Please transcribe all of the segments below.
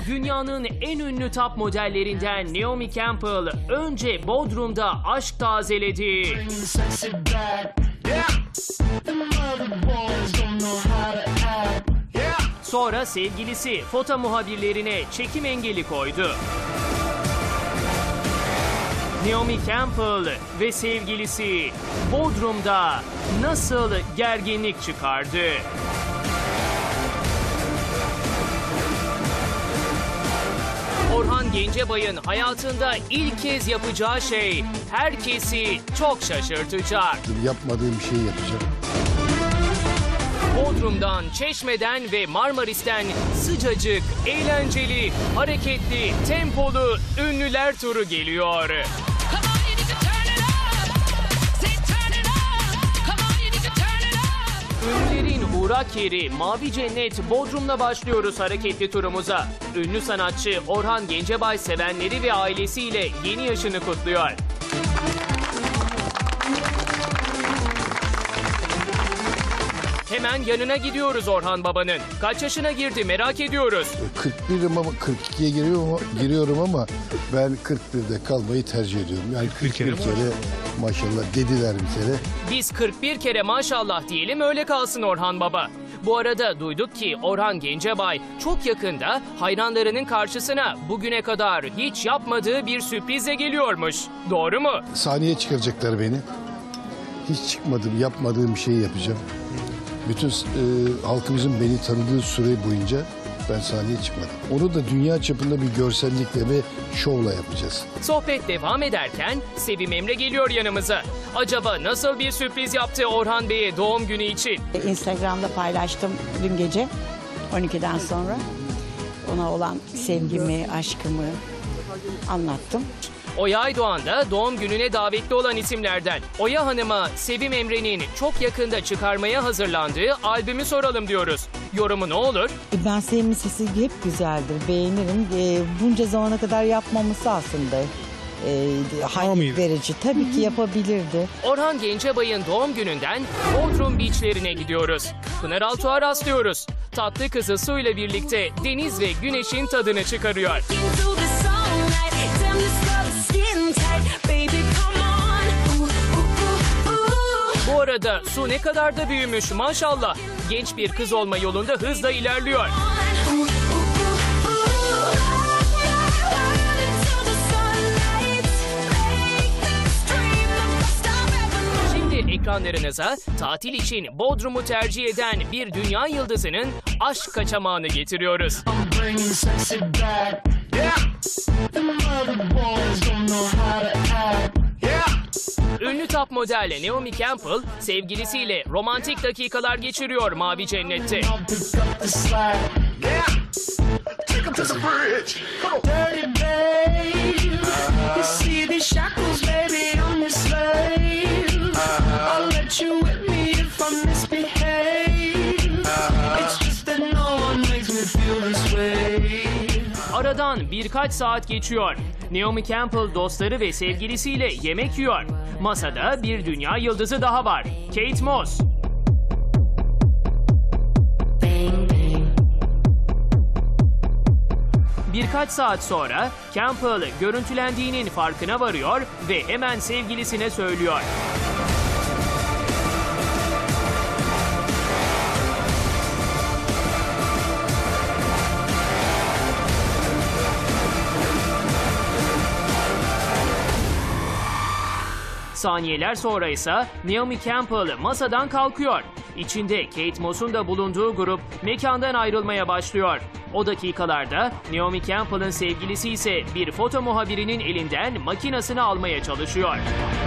Dünyanın en ünlü top modellerinden Naomi Campbell önce Bodrum'da aşk tazeledi. Sonra sevgilisi foto muhabirlerine çekim engeli koydu. Naomi Campbell ve sevgilisi Bodrum'da nasıl gerginlik çıkardı? Orhan Gencebay'ın hayatında ilk kez yapacağı şey herkesi çok şaşırtacak. Yapmadığım şeyi yapacağım. Bodrum'dan, Çeşme'den ve Marmaris'ten sıcacık, eğlenceli, hareketli, tempolu ünlüler turu geliyor. Ünlülerin uğrak yeri Mavi Cennet Bodrum'la başlıyoruz hareketli turumuza. Ünlü sanatçı Orhan Gencebay sevenleri ve ailesiyle yeni yaşını kutluyor. Hemen yanına gidiyoruz Orhan Baba'nın. Kaç yaşına girdi merak ediyoruz. 41'im ama 42'ye giriyorum ama ben 41'de kalmayı tercih ediyorum. Yani 41 kere maşallah dediler bir kere. Biz 41 kere maşallah diyelim öyle kalsın Orhan Baba. Bu arada duyduk ki Orhan Gencebay çok yakında hayranlarının karşısına bugüne kadar hiç yapmadığı bir sürprizle geliyormuş. Doğru mu? Sahneye çıkaracaklar beni. Hiç çıkmadım, yapmadığım şeyi yapacağım. Bütün halkımızın beni tanıdığı süre boyunca ben sahneye çıkmadım. Onu da dünya çapında bir görsellikle ve şovla yapacağız. Sohbet devam ederken Sevim Emre geliyor yanımıza. Acaba nasıl bir sürpriz yaptı Orhan Bey'e doğum günü için? Instagram'da paylaştım dün gece 12'den sonra. Ona olan sevgimi, aşkımı anlattım. Oya Aydoğan da doğum gününe davetli olan isimlerden. Oya Hanım'a Sevim Emre'nin çok yakında çıkarmaya hazırlandığı albümü soralım diyoruz. Yorumu ne olur? Ben Sevim'in sesi hep güzeldir, beğenirim. Bunca zamana kadar yapmaması aslında hayret verici. Tabii ki yapabilirdi. Orhan Gencebay'ın doğum gününden Bodrum Beach'lerine gidiyoruz. Pınar Altuğ'a rastlıyoruz. Tatlı kızı Su ile birlikte deniz ve güneşin tadını çıkarıyor. Bu arada Su ne kadar da büyümüş maşallah. Genç bir kız olma yolunda hızla ilerliyor. Şimdi ekranlarınıza tatil için Bodrum'u tercih eden bir dünya yıldızının aşk kaçamağını getiriyoruz. Ünlü top model Naomi Campbell sevgilisiyle romantik dakikalar geçiriyor Mavi Cennet'te. Aradan birkaç saat geçiyor. Naomi Campbell dostları ve sevgilisiyle yemek yiyor. Masada bir dünya yıldızı daha var. Kate Moss. Birkaç saat sonra Campbell görüntülendiğinin farkına varıyor ve hemen sevgilisine söylüyor. Saniyeler sonra ise Naomi Campbell masadan kalkıyor. İçinde Kate Moss'un da bulunduğu grup mekandan ayrılmaya başlıyor. O dakikalarda Naomi Campbell'ın sevgilisi ise bir foto muhabirinin elinden makinasını almaya çalışıyor.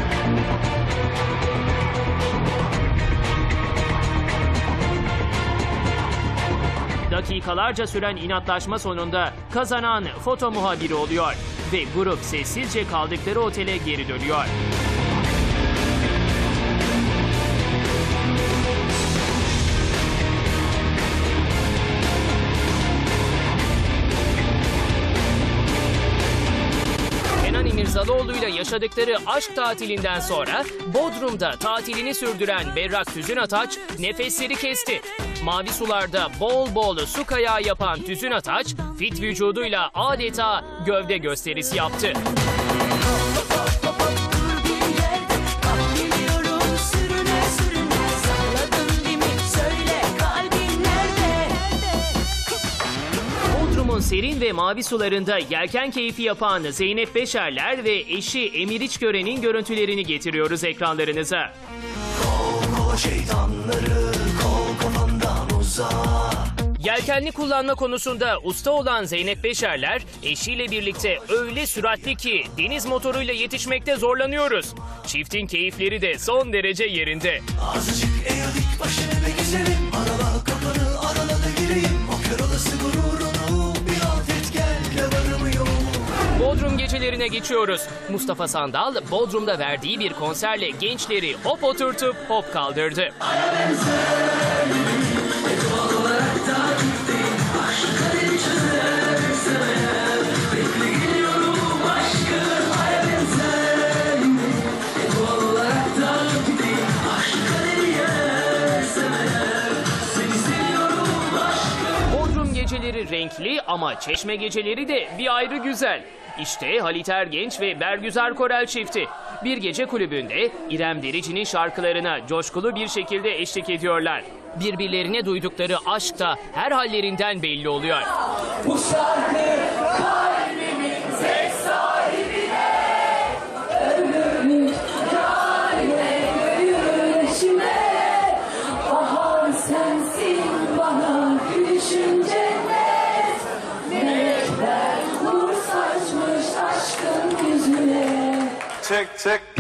Dakikalarca süren inatlaşma sonunda kazanan foto muhabiri oluyor ve grup sessizce kaldıkları otele geri dönüyor. İmirzalıoğlu ile yaşadıkları aşk tatilinden sonra Bodrum'da tatilini sürdüren Berrak Tüzün Ataç nefesleri kesti. Mavi sularda bol bol su kayağı yapan Tüzün Ataç, fit vücuduyla adeta gövde gösterisi yaptı. Bodrum'un serin ve mavi sularında yelken keyfi yapan Zeynep Beşerler ve eşi Emir İçgören'in görüntülerini getiriyoruz ekranlarınıza. Kov şeytanları, kov kafandan uzağa. Yelkenli kullanma konusunda usta olan Zeynep Beşerler, eşiyle birlikte öyle süratli ki deniz motoruyla yetişmekte zorlanıyoruz. Çiftin keyifleri de son derece yerinde. Azıcık eğildik başını be güzelim. Arala kapını, arala da gireyim. O kör olası gururunu bir alt et gel, varım yok. Bodrum gecelerine geçiyoruz. Mustafa Sandal, Bodrum'da verdiği bir konserle gençleri hop oturtup hop kaldırdı. Bodrum geceleri renkli ama Çeşme geceleri de bir ayrı güzel. İşte Halit Ergenç ve Bergüzar Korel çifti. Bir gece kulübünde İrem Derici'nin şarkılarına coşkulu bir şekilde eşlik ediyorlar. Birbirlerine duydukları aşk da her hallerinden belli oluyor. Bu şarkı kalbimin tek sahibine, ömrümün haline görüşüme. Bahar sensin bana gülüşün cennet, melekler nur saçmış aşkın yüzüne. Çek çek